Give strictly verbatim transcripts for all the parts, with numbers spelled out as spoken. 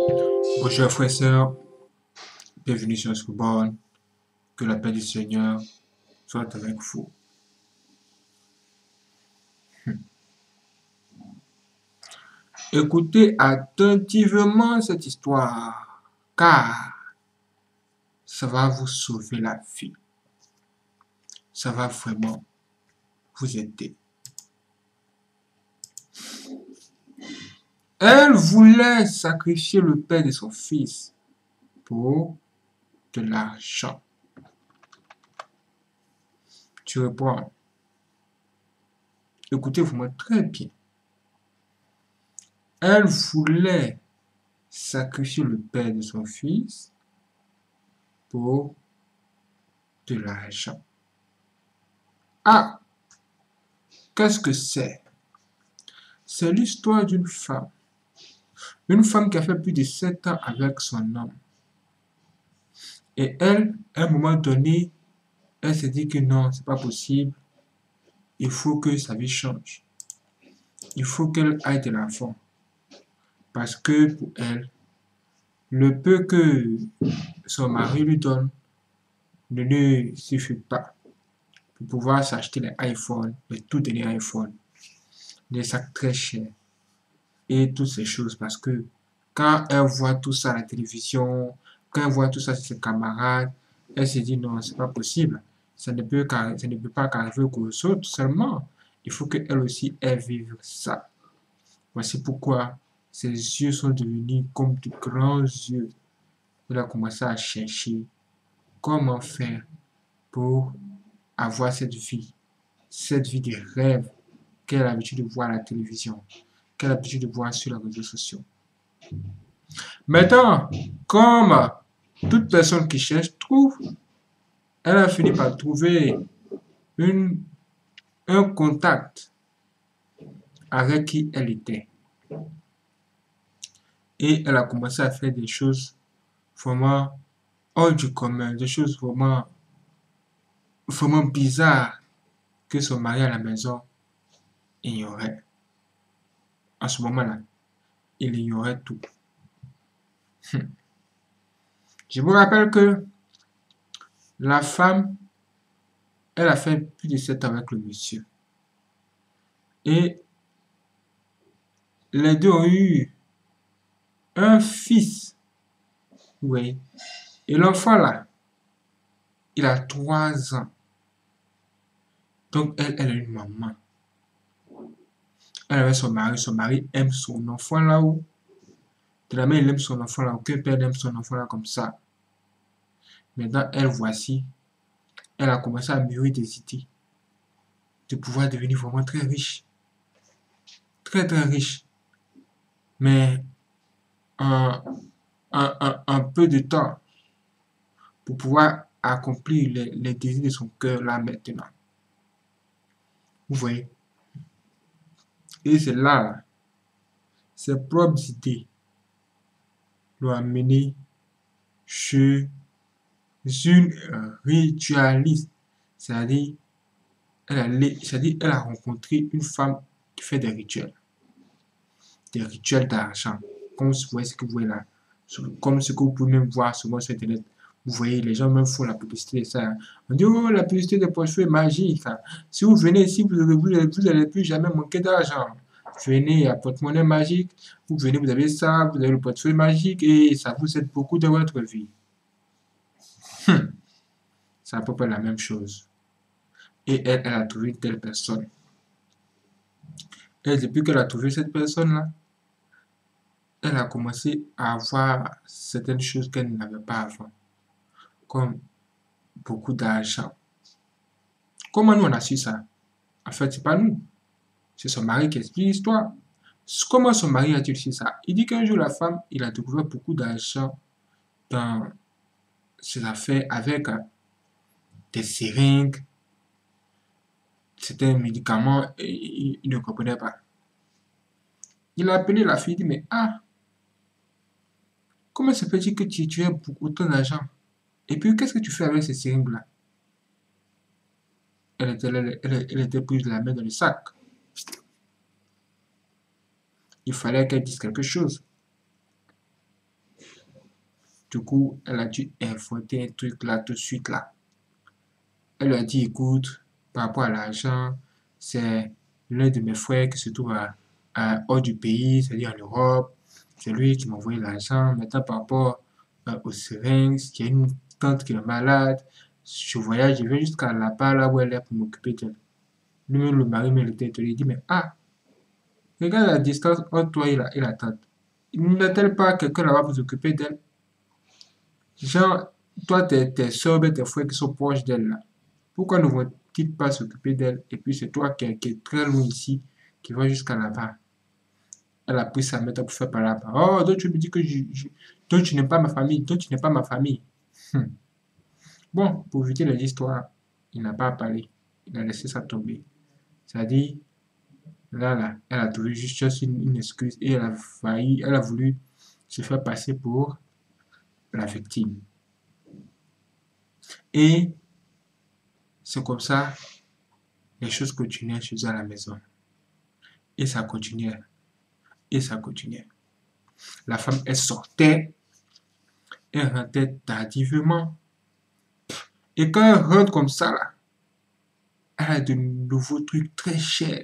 Bonjour frères et sœurs, bienvenue sur Scoobon. Que la paix du Seigneur soit avec vous. Écoutez attentivement cette histoire, car ça va vous sauver la vie. Ça va vraiment vous aider. Elle voulait sacrifier le père de son fils pour de l'argent. Tu reprends. Écoutez-vous-moi très bien. Elle voulait sacrifier le père de son fils pour de l'argent. Ah, qu'est-ce que c'est? C'est l'histoire d'une femme. Une femme qui a fait plus de sept ans avec son homme. Et elle, à un moment donné, elle s'est dit que non, c'est pas possible. Il faut que sa vie change. Il faut qu'elle aille de l'enfant. Parce que pour elle, le peu que son mari lui donne ne lui suffit pas pour pouvoir s'acheter les iPhones, les tout derniers iPhones, des sacs très chers et toutes ces choses. Parce que quand elle voit tout ça à la télévision, quand elle voit tout ça chez ses camarades, elle se dit non, c'est pas possible. Ça ne peut, ça ne peut pas qu'arriver aux autres seulement. Il faut qu'elle aussi, elle vive ça. Voici pourquoi ses yeux sont devenus comme de grands yeux. Elle a commencé à chercher comment faire pour avoir cette vie, cette vie de rêve qu'elle a l'habitude de voir à la télévision, qu'elle a l'habitude de voir sur les réseaux sociaux. Maintenant, comme toute personne qui cherche trouve, elle a fini par trouver une, un contact avec qui elle était. Et elle a commencé à faire des choses vraiment hors du commun, des choses vraiment, vraiment bizarres que son mari à la maison ignorait. À ce moment-là, il ignorait tout. Je vous rappelle que la femme, elle a fait plus de sept ans avec le monsieur. Et les deux ont eu un fils. Oui. Et l'enfant là, il a trois ans. Donc elle, elle a une maman. Elle avait son mari. Son mari aime son enfant là-haut. De la même, il aime son enfant là. Aucun père n'aime son enfant là comme ça. Maintenant, elle, voici, elle a commencé à mûrir des idées de pouvoir devenir vraiment très riche. Très, très riche. Mais en, en, en, en peu de temps pour pouvoir accomplir les, les désirs de son cœur là maintenant. Vous voyez? Et c'est là, ses propres idées l'ont amené chez une euh, ritualiste. C'est-à-dire, elle, a, c'est-à-dire, elle a rencontré une femme qui fait des rituels. Des rituels d'argent. Comme vous voyez ce que vous voyez là. Comme ce que vous pouvez même voir souvent sur Internet. Vous voyez, les gens même font la publicité de ça. On dit, oh, la publicité des portefeuilles magiques. Si vous venez ici, vous n'allez plus jamais manquer d'argent. Venez, il y a porte-monnaie magique. Vous venez, vous avez ça, vous avez le portefeuille magique et ça vous aide beaucoup dans votre vie. Hum, c'est à peu près la même chose. Et elle, elle a trouvé une telle personne. Et depuis qu'elle a trouvé cette personne-là, elle a commencé à avoir certaines choses qu'elle n'avait pas avant. Comme beaucoup d'argent. Comment nous on a su ça? En fait, c'est pas nous. C'est son mari qui explique l'histoire. Comment son mari a-t-il su ça? Il dit qu'un jour, la femme, il a découvert beaucoup d'argent dans ses affaires avec euh, des seringues, c'était un médicament et il, il ne comprenait pas. Il a appelé la fille, il dit, mais ah, comment se fait-il que tu, tu as beaucoup autant d'argent? Et puis, qu'est-ce que tu fais avec ces seringues-là? Elle était, elle, elle, elle était prise la main dans le sac. Il fallait qu'elle dise quelque chose. Du coup, elle a dû inventer un truc là tout de suite là. Elle lui a dit, écoute, par rapport à l'argent, c'est l'un de mes frères qui se trouve à, à- hors du pays, c'est-à-dire en Europe. C'est lui qui m'a envoyé l'argent. Maintenant, par rapport euh, au Syrinx, il y a une tante qui est malade. Je voyage, je vais jusqu'à là-bas, là où elle est pour m'occuper d'elle. Lui-même, le mari me l'était étonné. Il dit, mais ah, regarde la distance entre toi et la, et la tante. N'a-t-elle pas quelqu'un là-bas pour s'occuper d'elle? Genre, toi, tes, tes soeurs et tes frères qui sont proches d'elle là. Pourquoi ne vont-ils pas s'occuper d'elle? Et puis c'est toi qui, est- qui est très loin ici, qui va jusqu'à là-bas. Elle a pris sa méthode pour faire par là-bas. Oh, donc tu me dis que je, je- donc tu n'es pas ma famille, donc tu n'es pas ma famille. Hmm. Bon, pour éviter les histoires, il n'a pas parlé. Il a laissé ça tomber. C'est-à-dire, là, là, elle a trouvé juste juste une, une excuse et elle a failli, elle a voulu se faire passer pour la victime. Et c'est comme ça, les choses continuaient chez eux à la maison. Et ça continuait, et ça continuait. La femme, elle sortait, elle rentrait tardivement. Et quand elle rentre comme ça, là, elle a de nouveaux trucs très chers.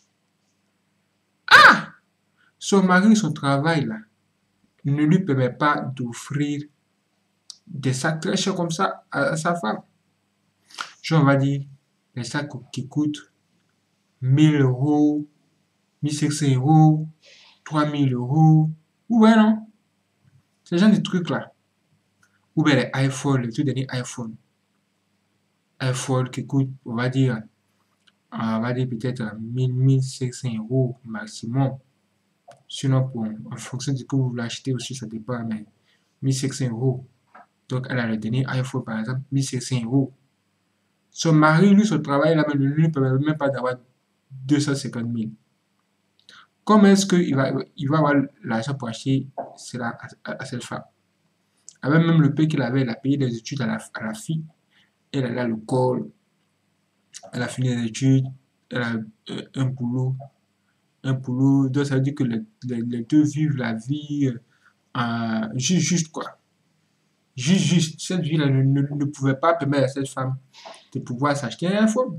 Son mari, son travail, là, ne lui permet pas d'offrir des sacs très chers comme ça à, à sa femme. Genre, on va dire, les sacs qui coûtent mille euros, mille cinq cents euros, trois mille euros. Ou bien non, ce genre de trucs-là. Ou bien les iPhones, les tout derniers iPhones. iPhone qui coûtent, on va dire, on va dire peut-être mille, mille cinq cents euros maximum. Sinon, pour, en fonction de ce que vous voulez acheter aussi, ça dépend, mais mille cinq cents euros. Donc, elle a le dernier iPhone, par exemple, mille cinq cents euros. Son mari, lui, son travail, là, ne lui permet même pas d'avoir deux cent cinquante mille. Comment est-ce qu'il va, il va avoir l'argent pour acheter cela à, à, à cette femme? Avec même le peu qu'il avait, il a payé des études à la, à la fille. Elle, elle a le col, elle a fini les études, elle a euh, un boulot. Un boulot, donc ça veut dire que les, les, les deux vivent la vie euh, juste, juste quoi. Juste, juste. Cette vie-là ne, ne, ne pouvait pas permettre à cette femme de pouvoir s'acheter un iPhone,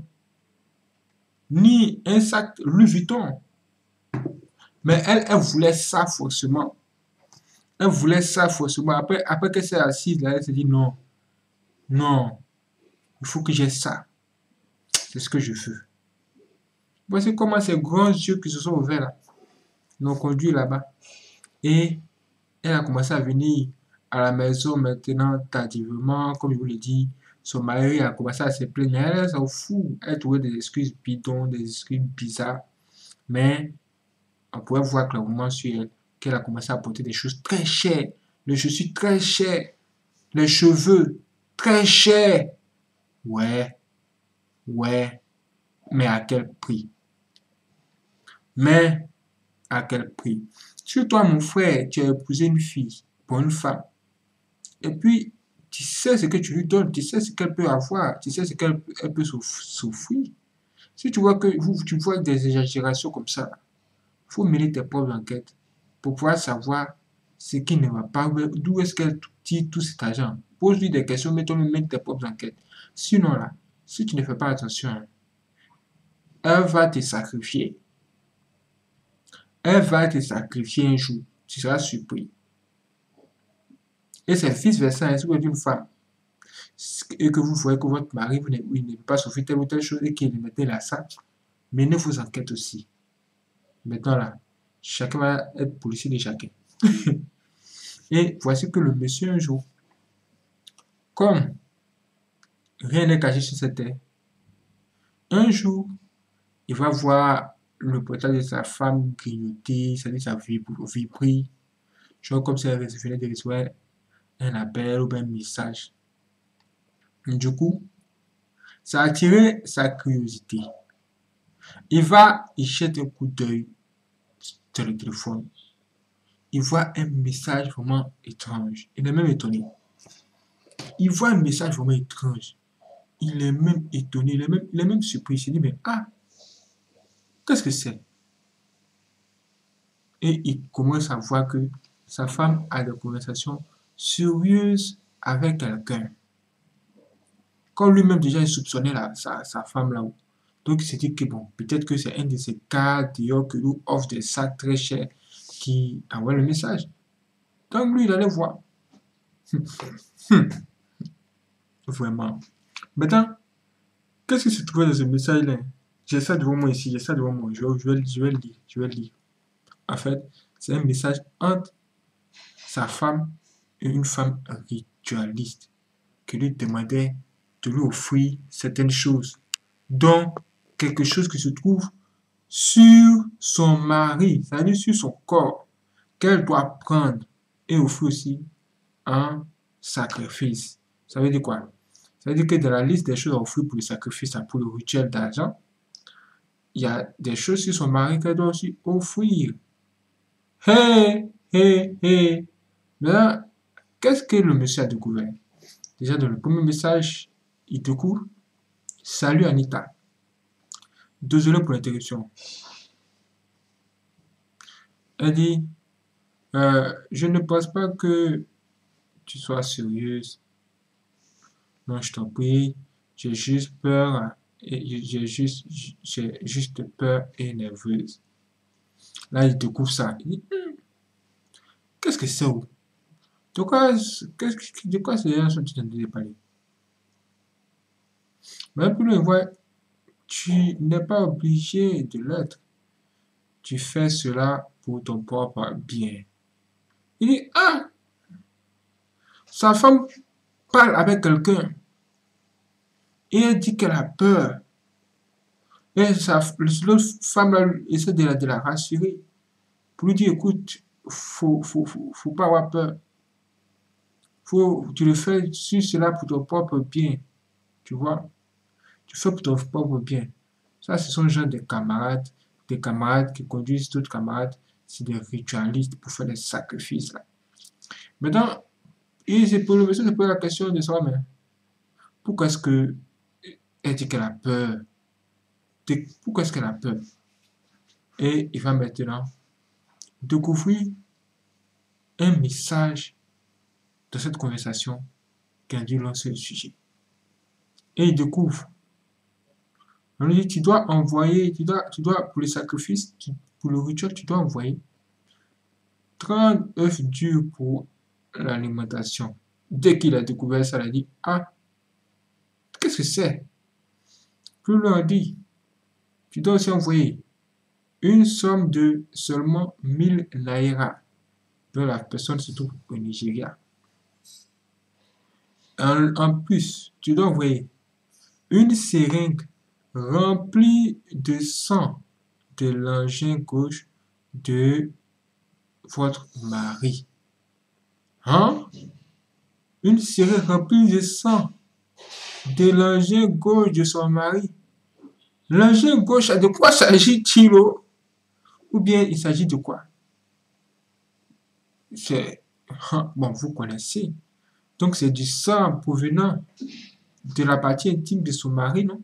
ni un sac Louis Vuitton. Mais elle, elle voulait ça forcément. Elle voulait ça forcément. Après, après qu'elle s'est assise là, elle s'est dit non, non, il faut que j'ai ça. C'est ce que je veux. Voici comment ces grands yeux qui se sont ouverts là l'ont conduit là-bas. Et elle a commencé à venir à la maison maintenant tardivement, comme je vous l'ai dit. Son mari a commencé à se plaindre. Elle s'en fout. Elle trouvait des excuses bidons, des excuses bizarres. Mais on pouvait voir clairement sur elle qu'elle a commencé à porter des choses très chères. Les chaussures très chères. Les cheveux très chers. Ouais, ouais. Mais à quel prix? Mais à quel prix? Si toi, mon frère, tu as épousé une fille pour une femme, et puis tu sais ce que tu lui donnes, tu sais ce qu'elle peut avoir, tu sais ce qu'elle elle peut souffrir. Si tu vois que vous, tu vois des exagérations comme ça, il faut mener tes propres enquêtes pour pouvoir savoir ce qui ne va pas, d'où est-ce qu'elle tire tout cet argent. Pose-lui des questions, mais toi-même mets tes propres enquêtes. Sinon là, si tu ne fais pas attention, elle va te sacrifier. Elle va te sacrifier un jour. Tu seras surpris. Et c'est vice-versa, hein, si vous êtes une femme et que vous voyez que votre mari vous n'aime pas souffrir telle ou telle chose et qu'il mettait la ça, menez vos enquêtes aussi. Maintenant là, chacun va être policier de chacun. Et voici que le monsieur un jour, comme rien n'est caché sur cette terre, un jour, il va voir le portable de sa femme grignoter, c'est-à-dire sa vibrer, genre comme si elle venait de recevoir un appel ou un message. Du coup, ça a attiré sa curiosité. Il va, il jette un coup d'œil sur le téléphone. Il voit un message vraiment étrange. Il est même étonné. Il voit un message vraiment étrange. Il est même étonné, il est même, il est même surpris. Il se dit, mais ah, qu'est-ce que c'est? Et il commence à voir que sa femme a des conversations sérieuse avec quelqu'un. Quand lui-même déjà il soupçonnait la, sa, sa femme là-haut. Donc il s'est dit que bon, peut-être que c'est un de ces cas d'ailleurs que nous offre des sacs très chers qui envoie le message. Donc lui il allait voir. Vraiment. Maintenant, qu'est-ce qui se trouvait dans ce message-là? J'ai ça devant moi ici, j'ai ça devant moi. Je vais, je vais, je vais le lire, je vais le lire. En fait, c'est un message entre sa femme et une femme ritualiste qui lui demandait de lui offrir certaines choses, dont quelque chose qui se trouve sur son mari, c'est-à-dire sur son corps, qu'elle doit prendre et offrir aussi en sacrifice. Ça veut dire quoi? Ça veut dire que dans la liste des choses à offrir pour le sacrifice, pour le rituel d'argent, il y a des choses sur son mari qu'elle doit aussi offrir. Hé, hé, hé. Maintenant, qu'est-ce que le monsieur a découvert? Déjà, dans le premier message, il découvre « Salut Anita. Désolé pour l'interruption. » Elle dit euh, « Je ne pense pas que tu sois sérieuse. Non, je t'en prie. J'ai juste peur. Et j'ai juste, j'ai juste peur et nerveuse. » Là, il découvre ça. Il dit hm, « Qu'est-ce que c'est? De quoi, qu'est-ce, de quoi ces gens sont en train de parler? » Mais plus loin, il voit tu n'es pas obligé de l'être. Tu fais cela pour ton propre bien. Il dit, ah, sa femme parle avec quelqu'un. Et elle dit qu'elle a peur. Et sa, l'autre femme là, essaie de la, de la rassurer. Pour lui dire, écoute, faut, faut, faut, faut pas avoir peur. Faut, tu le fais sur cela pour ton propre bien. Tu vois? Tu fais pour ton propre bien. Ça, ce sont genre des camarades, des camarades qui conduisent d'autres camarades, c'est des ritualistes pour faire des sacrifices là. Maintenant, il se pose, le monsieur se pose la question de savoir, mais pourquoi est-ce que elle dit qu'elle a peur? Pourquoi est-ce qu'elle a peur? Et il va maintenant découvrir un message de cette conversation qui a dû lancer le sujet. Et il découvre. On lui dit, tu dois envoyer, tu dois, tu dois pour le sacrifice, tu, pour le rituel, tu dois envoyer trente œufs durs pour l'alimentation. Dès qu'il a découvert ça, il a dit, ah, qu'est-ce que c'est? Plus loin, on dit, tu dois aussi envoyer une somme de seulement mille naira, dont la personne se trouve au Nigeria. En, en plus, tu dois envoyer une seringue remplie de sang de l'engin gauche de votre mari. Hein? Une seringue remplie de sang de l'engin gauche de son mari. L'engin gauche, de quoi s'agit-il? Ou bien il s'agit de quoi? C'est... Bon, vous connaissez. Donc c'est du sang provenant de la partie intime de son mari, non?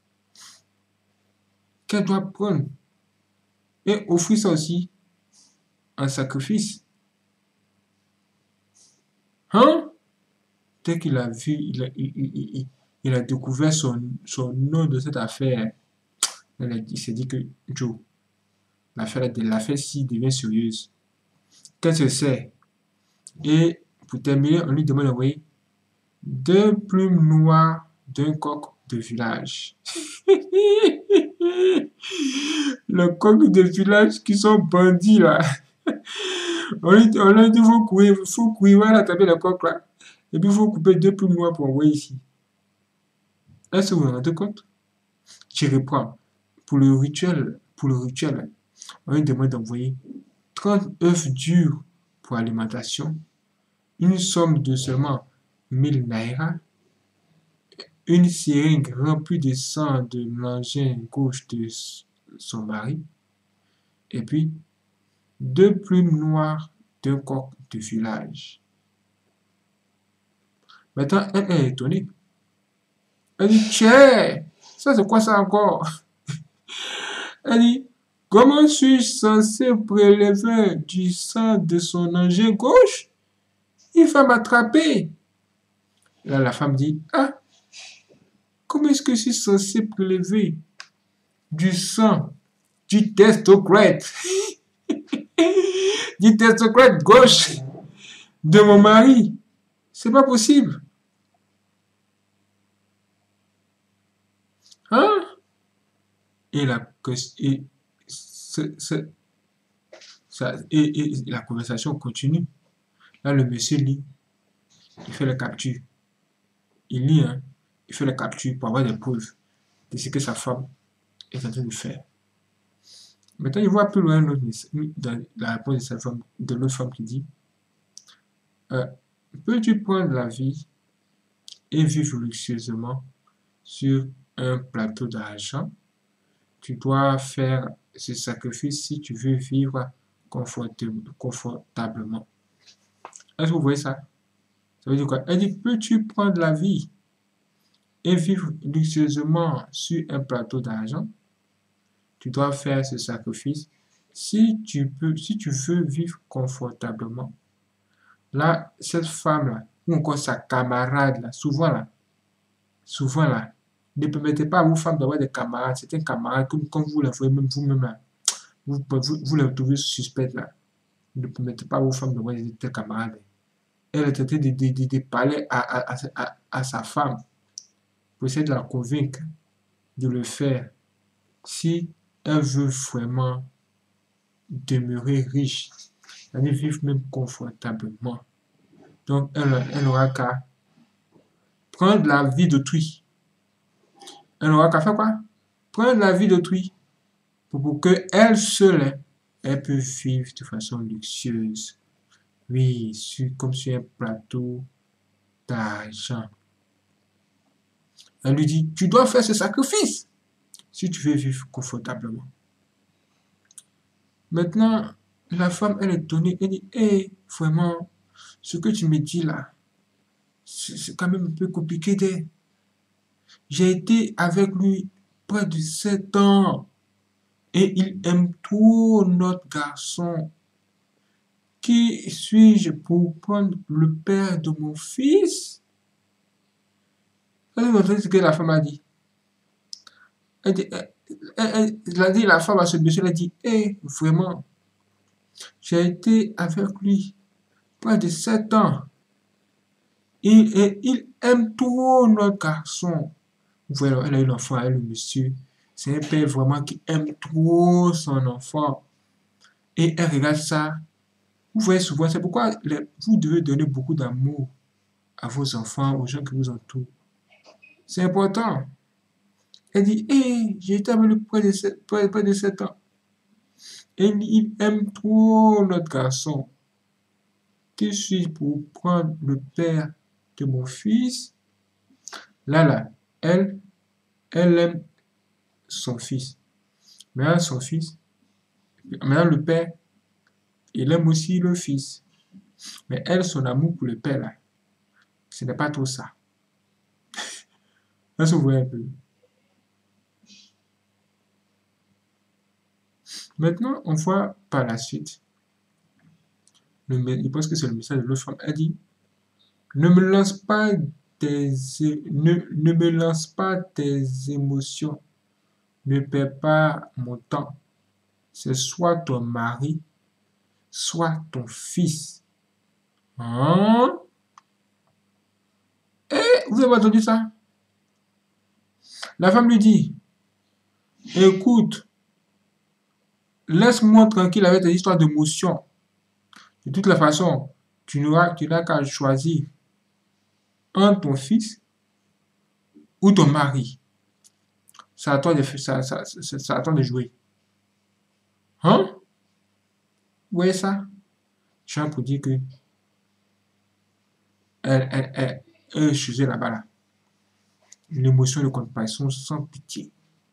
Qu'elle doit prendre. Et offrir ça aussi en sacrifice. Hein? Dès qu'il a vu, il a, il, il, il, il a découvert son, son nom de cette affaire. Il s'est dit que Joe, l'affaire de l'affaire-ci devient sérieuse. Qu'est-ce que c'est? Et pour terminer, on lui demande d'envoyer deux plumes noires d'un coq de village. Le coq de village qui sont bandits là. On lui, on lui dit faut courir, faut courir, voilà taper le coq là. Et puis il faut couper deux plumes noires pour envoyer ici. Est-ce que vous vous rendez compte? Je reprends. Pour le rituel, pour le rituel, on lui demande d'envoyer trente œufs durs pour alimentation, une somme de seulement mille naira, une seringue remplie de sang de l'engin gauche de son mari, et puis deux plumes noires d'un coq de village. Maintenant, elle est étonnée. Elle dit, tiens, ça c'est quoi ça encore? Elle dit, comment suis-je censé prélever du sang de son engin gauche? Il vas m'attraper. Là, la femme dit, ah, comment est-ce que je suis censé prélever du sang du testocrate, du testocrate gauche de mon mari? C'est pas possible. Hein? Et la, et, c'est, c'est, ça, et, et la conversation continue. Là, le monsieur lit. Il fait la capture. Il lit, hein. Il fait la capture pour avoir des preuves de ce que sa femme est en train de faire. Maintenant, il voit plus loin l'autre, dans la réponse de, sa femme, de l'autre femme qui dit euh, peux-tu prendre la vie et vivre luxueusement sur un plateau d'argent? Tu dois faire ce sacrifice si tu veux vivre confortablement. Est-ce que vous voyez ça? Ça veut dire quoi? Elle dit, peux-tu prendre la vie et vivre luxueusement sur un plateau d'argent? Tu dois faire ce sacrifice si tu peux, si tu veux vivre confortablement. Là, cette femme-là, ou encore sa camarade, là, souvent là, souvent là, ne permettez pas à vos femmes d'avoir des camarades. C'est un camarade, comme, comme vous la voyez même vous-même là, vous, vous, vous les trouvez suspectes là. Ne permettez pas à vos femmes d'avoir des tels camarades. Elle est traitée de, de, de, de parler à, à, à, à sa femme pour essayer de la convaincre de le faire si elle veut vraiment demeurer riche, c'est-à-dire vivre même confortablement. Donc, elle, elle aura qu'à prendre la vie d'autrui. Elle aura qu'à faire quoi? Prendre la vie d'autrui pour, pour que elle seule, elle peut vivre de façon luxueuse. Oui, sur, comme sur un plateau d'argent. Elle lui dit, tu dois faire ce sacrifice si tu veux vivre confortablement. Maintenant, la femme, elle est étonnée. Elle dit, hé, hey, vraiment, ce que tu me dis là, c'est quand même un peu compliqué. De... J'ai été avec lui près de sept ans et il aime trop notre garçon. Qui suis-je pour prendre le père de mon fils? Vous avez entendu ce que la femme a dit? Elle dit, elle, elle, elle a dit, la femme à ce monsieur, elle a dit, hé, hey, vraiment, j'ai été avec lui près de sept ans. Il, et, il aime trop notre garçon. Vous voyez, elle a eu l'enfant avec le monsieur. C'est un père vraiment qui aime trop son enfant. Et elle regarde ça. Vous voyez souvent, c'est pourquoi les, vous devez donner beaucoup d'amour à vos enfants, aux gens qui vous entourent. C'est important. Elle dit, hé, hey, j'ai été avec lui près de, sept, près, près de sept ans. Et il aime trop notre garçon. Qui suis-je pour prendre le père de mon fils? Là, là, elle, elle aime son fils. Maintenant, son fils, maintenant le père, il aime aussi le fils. Mais elle, son amour pour le père, là, ce n'est pas tout ça. Là, vous voyez un peu. Maintenant, on voit par la suite, le, je pense que c'est le message de l'autre femme, elle dit, ne me lance pas tes, ne, ne me lance pas tes émotions, ne perds pas mon temps. C'est soit ton mari, soit ton fils. Hein? Eh, vous avez entendu ça? La femme lui dit, écoute, laisse-moi tranquille avec tes histoires d'émotions. De toute la façon, tu n'auras qu'à choisir entre ton fils ou ton mari. C'est à toi de, ça, ça, ça, à toi de jouer. Hein? Vous voyez ça? Je viens pour dire que elle, elle, elle, elle faisait là-bas là. L'émotion de compassion sans pitié.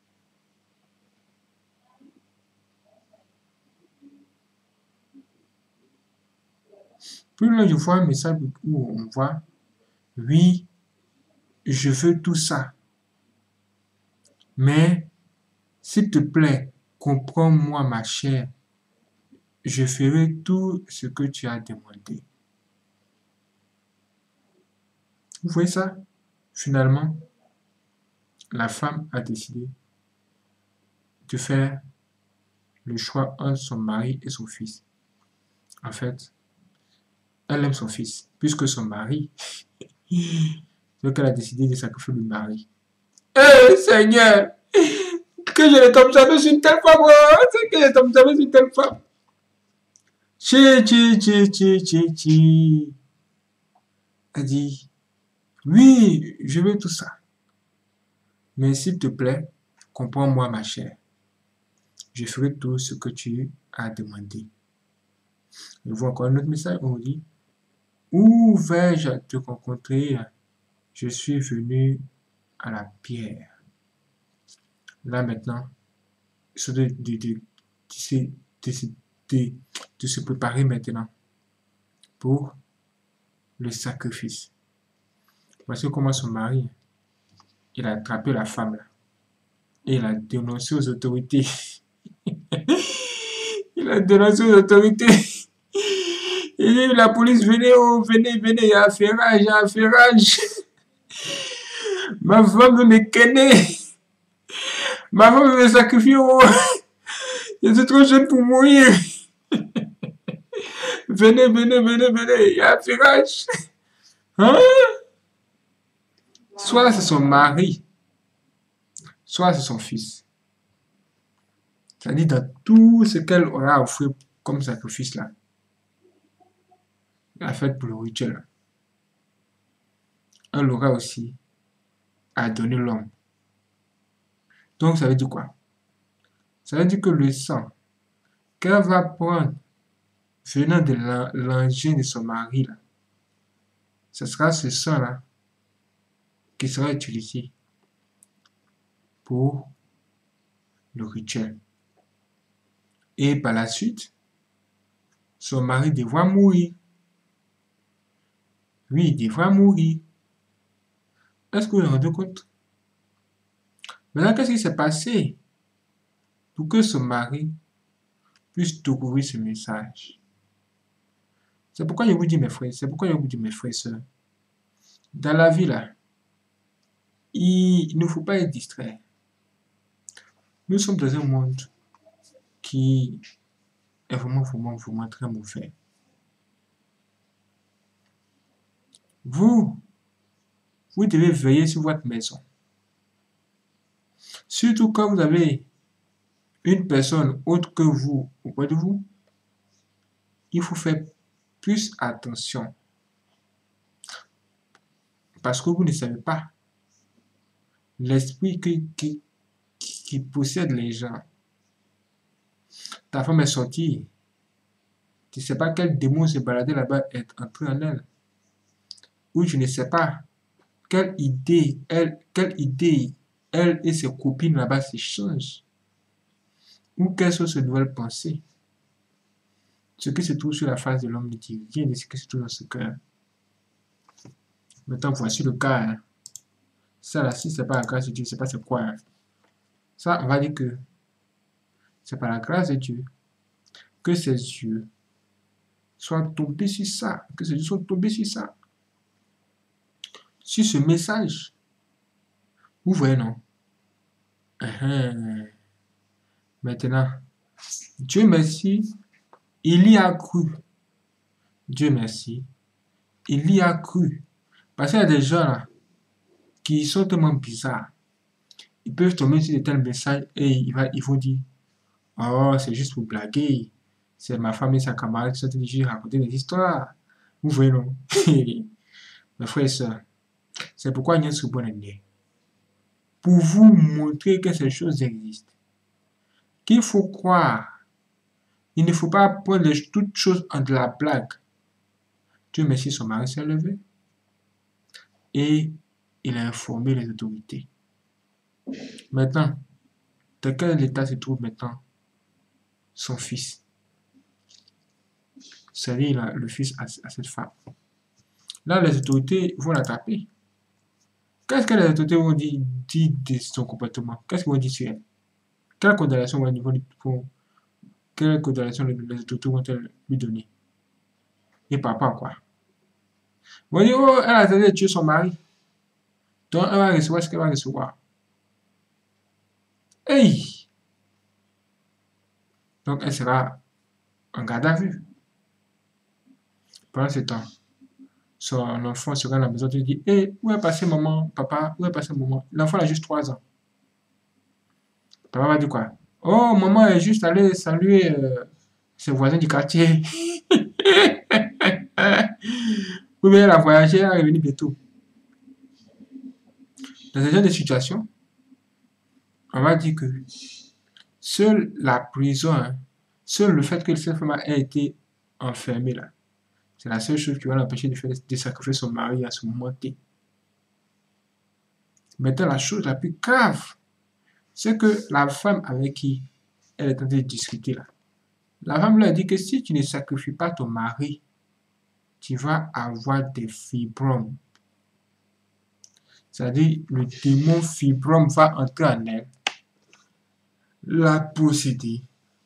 Plus loin, je vois un message où on voit, oui, je veux tout ça. Mais, s'il te plaît, comprends-moi, ma chère. Je ferai tout ce que tu as demandé. Vous voyez ça? Finalement, la femme a décidé de faire le choix entre son mari et son fils. En fait, elle aime son fils, puisque son mari, donc elle a décidé de sacrifier le mari. Eh Seigneur, que je ne tombe jamais sur une telle femme, oh, c'est que je ne tombe jamais sur une telle femme. Chi, chi, chi, chi, chi, chi. Elle dit, oui, je veux tout ça. Mais s'il te plaît, comprends-moi ma chère. Je ferai tout ce que tu as demandé. Je vois encore un autre message, on dit, où vais-je te rencontrer? Je suis venu à la pierre. Là maintenant, il de, de, de, de, de, de, de se préparer maintenant pour le sacrifice. Voici comment son mari, il a attrapé la femme là. Et il a dénoncé aux autorités. Il a dénoncé aux autorités. Il dit, la police, venez, oh, venez, venez, il y a affairage, il y a affairage. Ma femme veut me kenner. Ma femme veut me sacrifier. Oh. Je suis trop jeune pour mourir. Venez, venez, venez, venez, il y a affairage. Hein? Soit c'est son mari, soit c'est son fils. C'est-à-dire dans tout ce qu'elle aura offert comme sacrifice là, la fête pour le rituel, elle aura aussi à donner l'homme. Donc ça veut dire quoi? Ça veut dire que le sang qu'elle va prendre venant de l'engin de son mari là, ce sera ce sang là qui sera utilisé pour le rituel. Et par la suite, son mari devra mourir. Oui, il devra mourir. Est-ce que vous vous rendez compte? Maintenant, qu'est-ce qui s'est passé pour que son mari puisse découvrir ce message? C'est pourquoi je vous dis, mes frères, c'est pourquoi je vous dis, mes frères et sœurs, dans la vie là, il ne faut pas être distrait. Nous sommes dans un monde qui est vraiment, vraiment, vraiment très mauvais. Vous, vous devez veiller sur votre maison. Surtout quand vous avez une personne autre que vous auprès de vous, il faut faire plus attention. Parce que vous ne savez pas l'esprit qui, qui, qui possède les gens. Ta femme est sortie. Tu ne sais pas quel démon se baladait là-bas est entré en elle. Ou je ne sais pas quelle idée elle, quelle idée elle et ses copines là-bas s'échangent. Ou quelles sont ces nouvelles pensées. Ce qui se trouve sur la face de l'homme ne dit rien de ce qui se trouve dans ce cœur. Maintenant, voici le cas. Hein. Ça là, si c'est pas la grâce de Dieu, je ne sais pas c'est quoi. Hein. Ça, on va dire que c'est par la grâce de Dieu que ses yeux soient tombés sur ça. Que ses yeux soient tombés sur ça. Sur ce message. Vous voyez, non? Uh-huh. Maintenant, Dieu merci, il y a cru. Dieu merci, il y a cru. Parce qu'il y a des gens là qui sont tellement bizarres. Ils peuvent tomber sur de tels messages et ils, va, ils vont dire oh, c'est juste pour blaguer. C'est ma femme et sa camarade qui sont obligés de raconter des histoires. Vous voyez, non? Mes frères et sœurs, c'est pourquoi il y a ce bon année. Pour vous montrer que ces choses existent. Qu'il faut croire. Il ne faut pas prendre toutes choses en de la blague. Dieu merci, son mari s'est levé. Et il a informé les autorités. Maintenant, dans quel état se trouve maintenant son fils? C'est-à-dire le fils à, à cette femme. Là, les autorités vont l'attraper. Qu'est-ce que les autorités vont dire, dire de son comportement? Qu'est-ce qu'ils vont dire sur elle? Quelle condamnation vont quelle condamnation les autorités vont-elles lui donner? Et par rapport à quoi? On dit, oh, elle a tenté de tuer son mari. Donc, elle va recevoir ce qu'elle va recevoir. Hey! Donc, elle sera en garde à vue. Pendant ce temps, son enfant sera à la maison, tu dis, hey, où est passé maman, papa, où est passé maman? L'enfant a juste trois ans. Papa va dire quoi? Oh, maman est juste allée saluer euh, ses voisins du quartier. Oui, mais elle a voyagé, elle est revenue bientôt. Dans ce genre de situation, on va dire que seule la prison, hein, seul le fait que cette femme ait été enfermée là, c'est la seule chose qui va l'empêcher de, faire, de sacrifier son mari à ce moment T. Maintenant, la chose la plus grave, c'est que la femme avec qui elle est en train de discuter là, la femme lui a dit que si tu ne sacrifies pas ton mari, tu vas avoir des fibromes. C'est-à-dire, le démon fibrome va entrer en elle, la posséder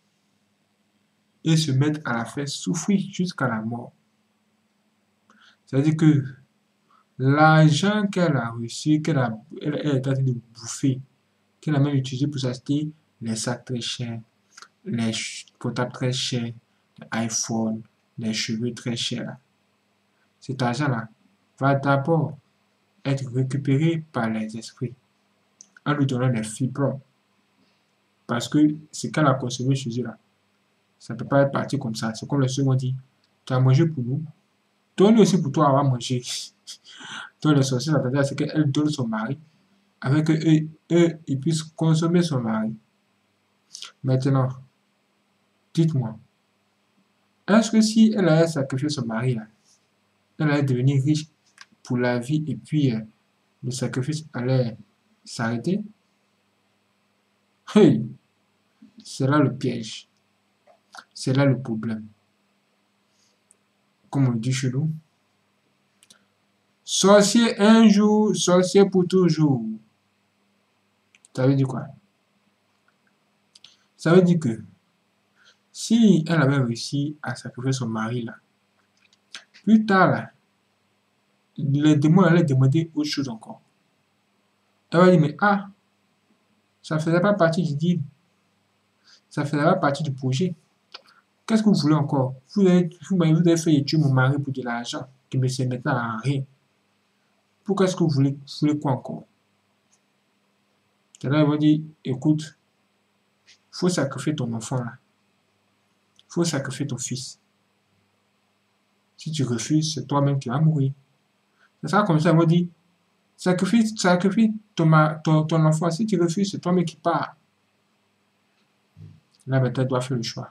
et se mettre à la faire souffrir jusqu'à la mort. C'est-à-dire que l'argent qu'elle a reçu, qu'elle a, elle, elle est en train de bouffer, qu'elle a même utilisé pour s'acheter les sacs très chers, les portables très chers, les iPhones, les cheveux très chers. Cet argent-là va d'abord être récupéré par les esprits en lui donnant des fibres. Parce que ce qu'elle a consommé chez eux là, ça ne peut pas être parti comme ça. C'est comme le second dit, tu as mangé pour nous, donne aussi pour toi à manger. Donc les sorciers s'attendaient à ce qu'elle donne son mari, avec eux, eux, ils puissent consommer son mari. Maintenant, dites-moi, est-ce que si elle allait sacrifier son mari là, elle allait devenir riche pour la vie et puis euh, le sacrifice allait s'arrêter? Hey, c'est là le piège. C'est là le problème. Comme on le dit chez nous, sorcier un jour, sorcier pour toujours. Ça veut dire quoi? Ça veut dire que si elle avait réussi à sacrifier son mari là, plus tard là, le démon allait demander autre chose encore. Elle va dire, mais ah, ça ne faisait pas partie du deal. Ça ne faisait pas partie du projet. Qu'est-ce que vous voulez encore? Vous avez, vous m'avez vous avez fait tuer mon mari pour de l'argent qui me sert maintenant à rien. Pourquoi est-ce que vous voulez, vous voulez quoi encore? C'est là, il va dire, écoute, il faut sacrifier ton enfant là. Il faut sacrifier ton fils. Si tu refuses, c'est toi-même qui vas mourir. C'est ça comme ça, il va dire, sacrifie, sacrifie ton, ton, ton enfant. Si tu refuses, c'est toi-même qui pars. Là, maintenant, tu dois faire le choix.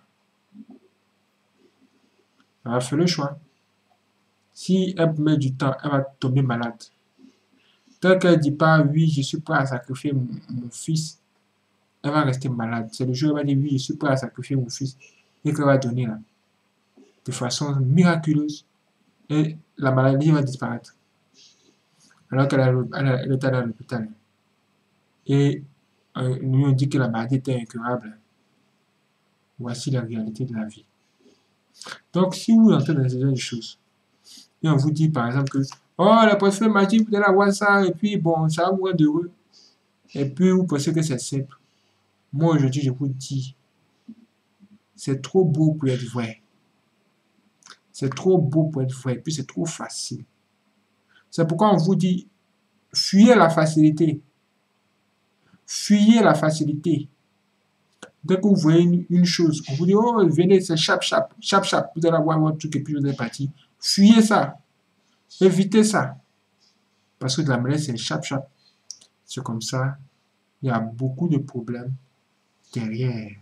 Elle va faire le choix. Si elle met du temps, elle va tomber malade. Tant qu'elle ne dit pas, oui, je suis prêt à sacrifier mon, mon fils, elle va rester malade. C'est le jour où elle va dire, oui, je suis prêt à sacrifier mon fils. Et qu'elle va donner là, de façon miraculeuse. Et la maladie va disparaître. Alors qu'elle est à l'hôpital. Et euh, nous on dit que la maladie était incurable. Voici la réalité de la vie. Donc, si vous entrez dans ce genre de choses, et on vous dit par exemple que, oh, la potion magique, vous allez avoir ça, et puis bon, ça va vous rendre heureux. Et puis vous pensez que c'est simple. Moi, aujourd'hui, je vous dis, c'est trop beau pour être vrai. C'est trop beau pour être vrai, et puis c'est trop facile. C'est pourquoi on vous dit, fuyez la facilité. Fuyez la facilité. Dès que vous voyez une, une chose, on vous dit, oh, venez, c'est chap, chap, chap, chap, vous allez avoir votre truc et puis vous allez partir. Fuyez ça. Évitez ça. Parce que de la manière, c'est chap, chap. C'est comme ça, il y a beaucoup de problèmes derrière.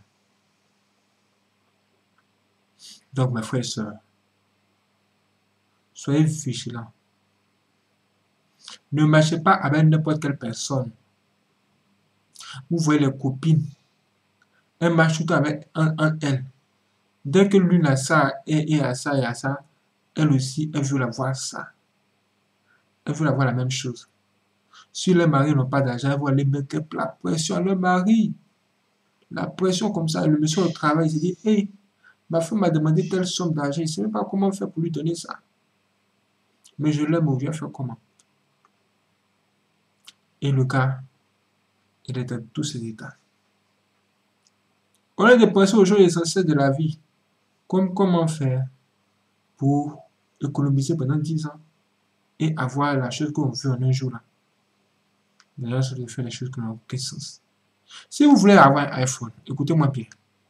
Donc, mes frères et sœurs, soyez vigilants. Ne marchez pas avec n'importe quelle personne. Vous voyez les copines, elles marchent tout avec un, un elle. Dès que l'une a ça, et, et a ça, et a ça, elle aussi, elle veut avoir ça. Elle veut avoir la même chose. Si les maris n'ont pas d'argent, elles vont aller mettre la pression à leur mari. La pression comme ça, le monsieur au travail, il se dit, hé, ma femme m'a demandé telle somme d'argent, je ne sais même pas comment faire pour lui donner ça. Mais je l'aime, je vais faire comment? Et le gars, il est dans tous ses états. On est de penser aux choses essentielles de la vie, comme comment faire pour économiser pendant dix ans et avoir la chose qu'on veut en un jour là. D'ailleurs, ça de faire les choses qui n'ont aucun sens. Si vous voulez avoir un iPhone, écoutez-moi bien.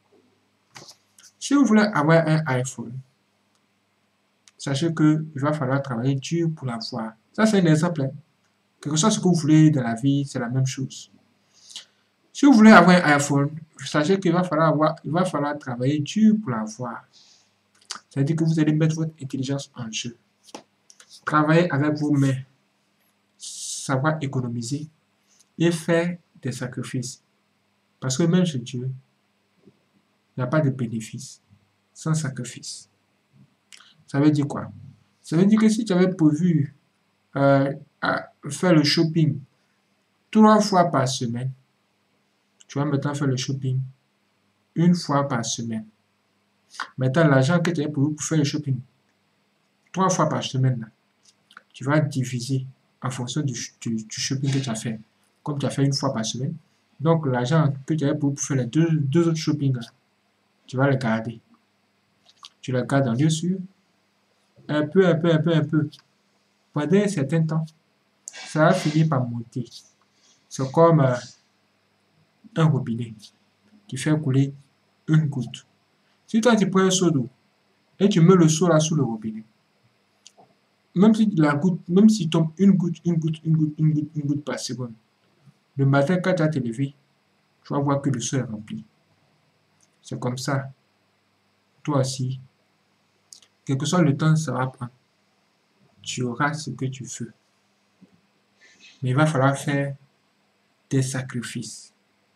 Si vous voulez avoir un iPhone, sachez qu'il va falloir travailler dur pour l'avoir. Ça, c'est un exemple. Hein. Quelque chose que vous voulez dans la vie, c'est la même chose. Si vous voulez avoir un iPhone, sachez qu'il va falloir, avoir, il va falloir travailler dur pour l'avoir. C'est-à-dire que vous allez mettre votre intelligence en jeu. Travailler avec vos mains, savoir économiser et faire des sacrifices. Parce que même chez Dieu, il n'y a pas de bénéfice sans sacrifice. Ça veut dire quoi? Ça veut dire que si tu avais prévu euh, faire le shopping trois fois par semaine, tu vas maintenant faire le shopping une fois par semaine. Maintenant, l'argent que tu avais prévu pour faire le shopping trois fois par semaine, là, tu vas diviser en fonction du, du, du shopping que tu as fait. Comme tu as fait une fois par semaine, donc l'argent que tu avais prévu pour faire les deux, deux autres shoppings, là, tu vas le garder. Tu le gardes en lieu sûr, un peu, un peu, un peu, un peu. Pendant un certain temps, ça va finir par monter. C'est comme euh, un robinet qui fait couler une goutte. Si toi tu prends un seau d'eau et tu mets le seau là sous le robinet, même si la goutte, même si tombe une goutte, une goutte, une goutte, une goutte, une goutte par seconde, le matin quand tu vas te lever, tu vas voir que le seau est rempli. C'est comme ça. Toi aussi, quel que soit le temps que ça va prendre, tu auras ce que tu veux. Mais il va falloir faire des sacrifices.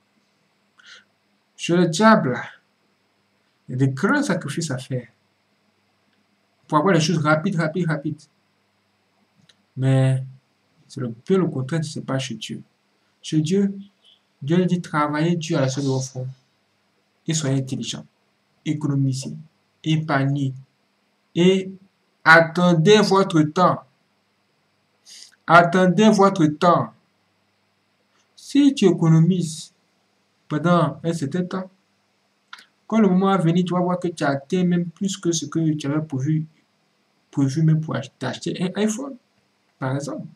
Chez le diable, il y a des grands sacrifices à faire pour avoir les choses rapides, rapides, rapides. Mais c'est le bien le contraire de ce n'est pas chez Dieu. Chez Dieu, Dieu dit travaillez dur à la seule au fond et soyez intelligents, économisez, épargnez et attendez votre temps. Attendez votre temps. Si tu économises pendant un certain temps, quand le moment va venir, tu vas voir que tu as atteint même plus que ce que tu avais prévu, prévu même pour t'acheter un iPhone, par exemple.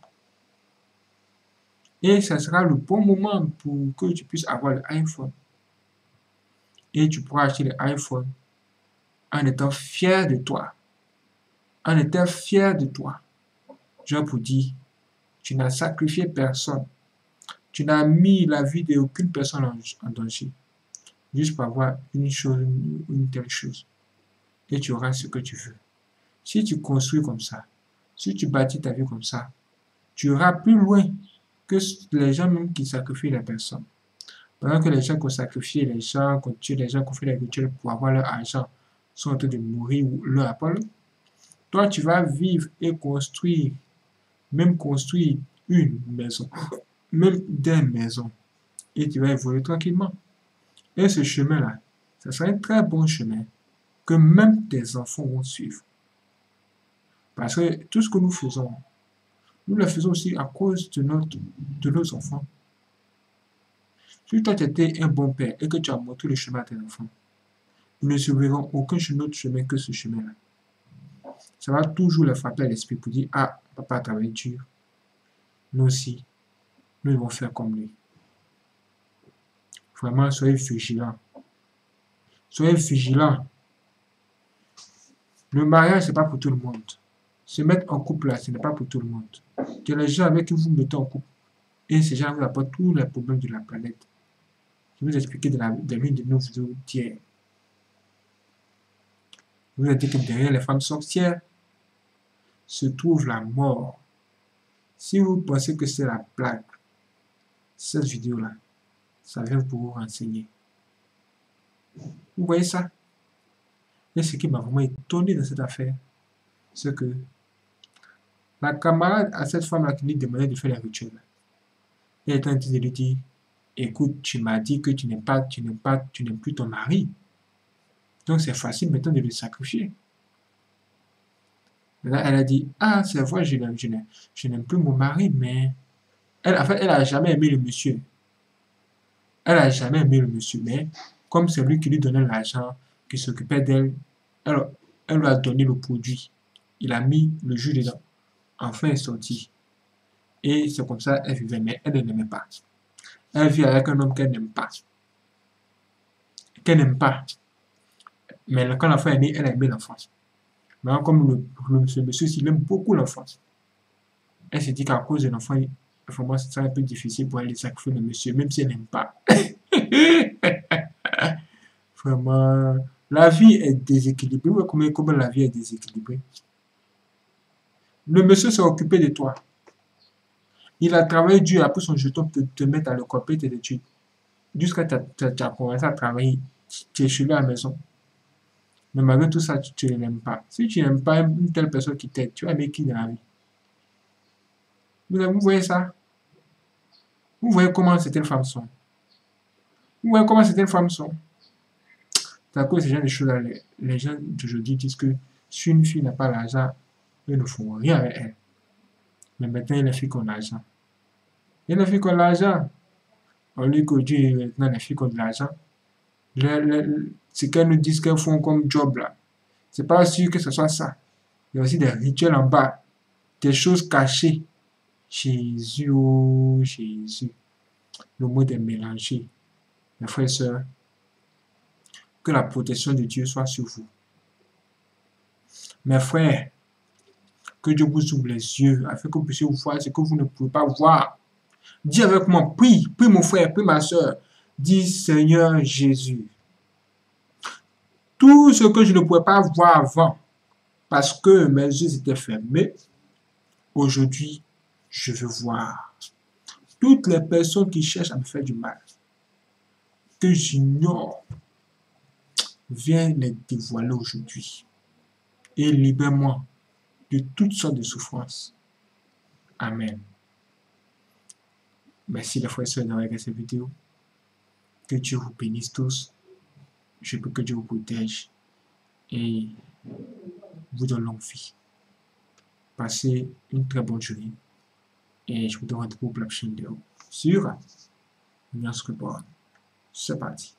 Et ça sera le bon moment pour que tu puisses avoir l'iPhone. Et tu pourras acheter l'iPhone en étant fier de toi. En étant fier de toi. Genre pour dire, tu n'as sacrifié personne. Tu n'as mis la vie d'aucune personne en, en danger. Juste pour avoir une chose, une, une telle chose. Et tu auras ce que tu veux. Si tu construis comme ça, si tu bâtis ta vie comme ça, tu iras plus loin que les gens même qui sacrifient les personnes. Pendant que les gens qui ont sacrifié les gens, qui ont tué les gens, qui ont fait les rituels pour avoir leur argent, sont en train de mourir ou leur appel, toi tu vas vivre et construire, même construire une maison, même des maisons, et tu vas évoluer tranquillement. Et ce chemin-là, ça sera un très bon chemin que même tes enfants vont suivre. Parce que tout ce que nous faisons, nous le faisons aussi à cause de, notre, de nos enfants. Si toi tu étais un bon père et que tu as montré le chemin à tes enfants, ils ne suivront aucun autre chemin que ce chemin-là. Ça va toujours les frapper à l'esprit pour dire, ah, papa a travaillé dur. Nous aussi, nous devons faire comme lui. Vraiment, soyez vigilants. Soyez vigilants. Le mariage, ce n'est pas pour tout le monde. Se mettre en couple là, ce n'est pas pour tout le monde. Il y a les gens avec qui vous mettez en couple. Et ces gens vous apportent tous les problèmes de la planète. Je vais vous expliquer dans l'une de nos vidéos d'hier. Je vous ai dit que derrière les femmes sorcières se trouve la mort. Si vous pensez que c'est la blague, cette vidéo-là, ça vient pour vous renseigner. Vous voyez ça? Et ce qui m'a vraiment étonné dans cette affaire, c'est que la camarade à cette femme-là qui lui demandait de faire les rituels, elle est en train de lui dire, écoute, tu m'as dit que tu n'es pas, tu n'es pas, tu n'es plus ton mari. Donc c'est facile maintenant de le sacrifier. Là, elle a dit, ah, c'est vrai, je n'aime, je n'aime, je n'aime plus mon mari, mais elle, en fait, elle a jamais aimé le monsieur. Elle a jamais aimé le monsieur, mais comme c'est lui qui lui donnait l'argent, qui s'occupait d'elle, elle, elle lui a donné le produit. Il a mis le jus dedans. Enfin, elle est sortie. Et c'est comme ça elle vivait, mais elle ne l'aimait pas. Elle vit avec un homme qu'elle n'aime pas. Qu'elle n'aime pas. Mais quand l'enfant est né, elle a aimé l'enfant. Maintenant, comme le, le, ce monsieur, il aime beaucoup l'enfant. Elle s'est dit qu'à cause de l'enfant, vraiment, c'est un peu difficile pour elle de sacrifier le monsieur, même si elle n'aime pas. Vraiment, la vie est déséquilibrée. Ouais, comment, comment la vie est déséquilibrée? Le monsieur s'est occupé de toi. Il a travaillé dur, a pris son jeton pour te, te mettre à le copier tes études. Jusqu'à tu as commencé à travailler, tu es chez lui à la maison. Mais malgré tout ça, tu ne l'aimes pas. Si tu n'aimes pas une telle personne qui t'aide, tu vas aimer qui dans la vie? Vous, vous voyez ça? Vous voyez comment certaines femmes sont? Vous voyez comment certaines femmes sont? C'est à cause de ce genre de choses-là. Les, les gens d'aujourd'hui disent que si une fille n'a pas l'argent, ils ne font rien avec elle. Mais maintenant, il y a les filles qui ont l'argent. Il y a les filles qui ont l'argent. On dit qu'aujourd'hui, maintenant, les filles qui ont de l'argent. Ce qu'elles nous disent qu'elles font comme job là, c'est pas sûr que ce soit ça. Il y a aussi des rituels en bas, des choses cachées. Jésus, oh Jésus. Le monde est mélangé. Mes frères et sœurs, que la protection de Dieu soit sur vous. Mes frères, que Dieu vous ouvre les yeux afin que vous puissiez voir ce que vous ne pouvez pas voir. Dis avec moi, prie, prie mon frère, prie ma soeur. Dis Seigneur Jésus. Tout ce que je ne pouvais pas voir avant, parce que mes yeux étaient fermés, aujourd'hui, je veux voir. Toutes les personnes qui cherchent à me faire du mal, que j'ignore, viens les dévoiler aujourd'hui. Et libère-moi de toutes sortes de souffrances. Amen. Merci les frères et sœurs d'avoir regardé cette vidéo. Que Dieu vous bénisse tous. Je prie que Dieu vous protège et vous donne longue vie. Passez une très bonne journée. Et je vous donne rendez-vous pour la prochaine vidéo sur Alliance Report. C'est parti.